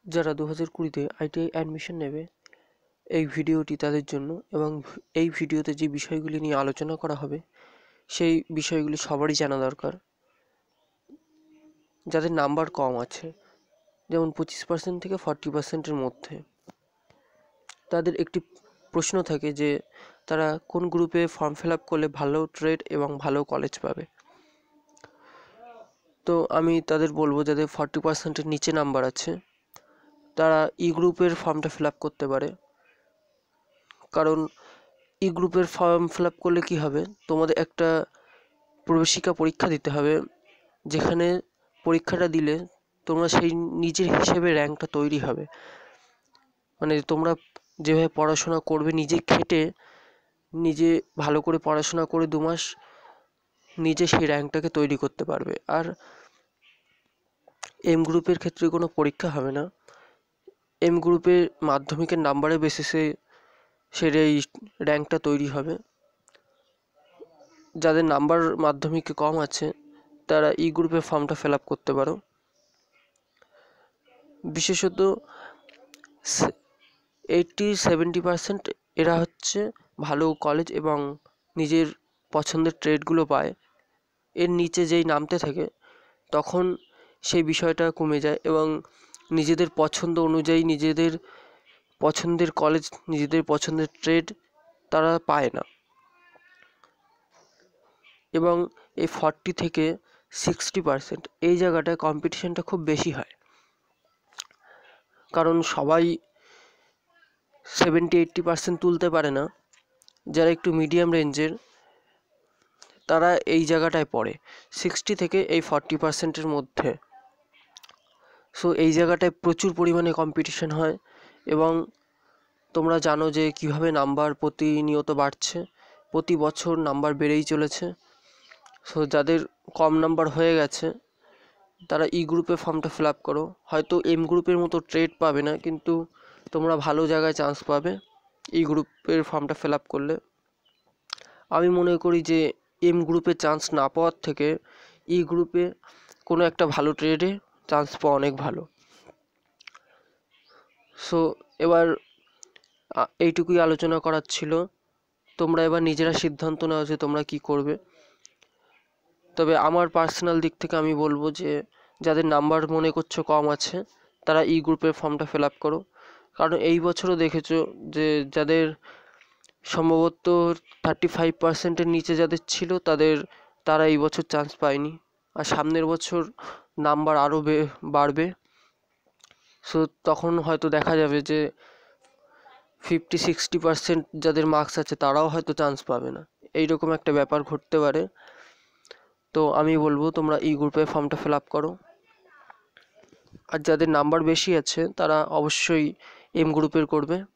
যারা 2020-তে ITI admission নেবে, এই ভিডিওটি তাদের জন্য। এবং এই ভিডিওতে যে বিষয়গুলি নিয়ে আলোচনা করা হবে সেই বিষয়গুলি সবারই জানা দরকার। যাদের নাম্বার কম আছে, যেমন 25% থেকে 40%-এর মধ্যে, তাদের একটি প্রশ্ন থাকে যে তারা কোন গ্রুপে ফর্ম ফিল আপ করলে ভালো ট্রেড এবং ভালো কলেজ পাবে। তো আমি তাদের বলবো, যাদের 40%-এর নিচে নাম্বার আছে তারা ই গ্রুপের ফর্মটা ফিল আপ করতে পারে। কারণ ই গ্রুপের ফর্ম ফিল আপ করলে কী হবে, তোমাদের একটা প্রবেশিকা পরীক্ষা দিতে হবে, যেখানে পরীক্ষাটা দিলে তোমরা সেই নিজের হিসেবে র্যাঙ্কটা তৈরি হবে। মানে তোমরা যেভাবে পড়াশোনা করবে, নিজে খেটে নিজে ভালো করে পড়াশোনা করে 2 মাস নিজে সেই র্যাঙ্কটাকে তৈরি করতে পারবে। আর এম গ্রুপের ক্ষেত্রে কোনো পরীক্ষা হবে না। এম গ্রুপে মাধ্যমিকের নাম্বারের বেসিসে সেই র্যাঙ্কটা তৈরি হবে। যাদের নাম্বার মাধ্যমিকে কম আছে তারা ই গ্রুপের ফর্মটা ফিল আপ করতে পারো। বিশেষত 80-70% এরা হচ্ছে ভালো কলেজ এবং নিজের পছন্দের ট্রেডগুলো পায়। এর নিচে যেই নামতে থাকে তখন সেই বিষয়টা কমে যায় এবং নিজেদের পছন্দ অনুযায়ী নিজেদের পছন্দের কলেজ, নিজেদের পছন্দের ট্রেড তারা পায় না। এবং এই 40 থেকে 60% এই জায়গাটায় কম্পিটিশনটা খুব বেশি হয়, কারণ সবাই 70-80% তুলতে পারে না। যারা একটু মিডিয়াম রেঞ্জের তারা এই জায়গাটায় পড়ে 60 থেকে এই 40%-এর মধ্যে। সো এই জায়গাটায় প্রচুর পরিমাণে কম্পিটিশন হয় এবং তোমরা জানো যে কিভাবে নাম্বার প্রতিনিয়ত বাড়ছে, প্রতি বছর নাম্বার বেড়েই চলেছে। সো যাদের কম নাম্বার হয়ে গেছে তারা ই গ্রুপে ফর্মটা ফিল আপ করো। হয়তো এম গ্রুপের মতো ট্রেড পাবে না, কিন্তু তোমরা ভালো জায়গায় চান্স পাবে ই গ্রুপের ফর্মটা ফিল আপ করলে। আমি মনে করি যে এম গ্রুপে চান্স না পাওয়ার থেকে ই গ্রুপে কোনো একটা ভালো ট্রেডে চান্স পাওয়া অনেক ভালো। সো এবার এইটুকুই আলোচনা করার ছিল। তোমরা এবার নিজেরা সিদ্ধান্ত নাও যে তোমরা কি করবে। তবে আমার পার্সোনাল দিক থেকে আমি বলবো যে যাদের নাম্বার মনে করছো কম আছে তারা ই গ্রুপের ফর্মটা ফিল আপ করো। কারণ এই বছরও দেখেছো যে যাদের সম্ভবত 35%-এর নিচে যাদের ছিল তারা এই বছর চান্স পায়নি। আর সামনের বছর নাম্বার আরও বাড়বে। সো তখন হয়তো দেখা যাবে যে 50-60% যাদের মার্কস আছে তারাও হয়তো চান্স পাবে না। এইরকম একটা ব্যাপার ঘটতে পারে। তো আমি বলবো তোমরা ই গ্রুপে ফর্মটা ফিল আপ করো। আর যাদের নাম্বার বেশি আছে তারা অবশ্যই এম গ্রুপের করবে।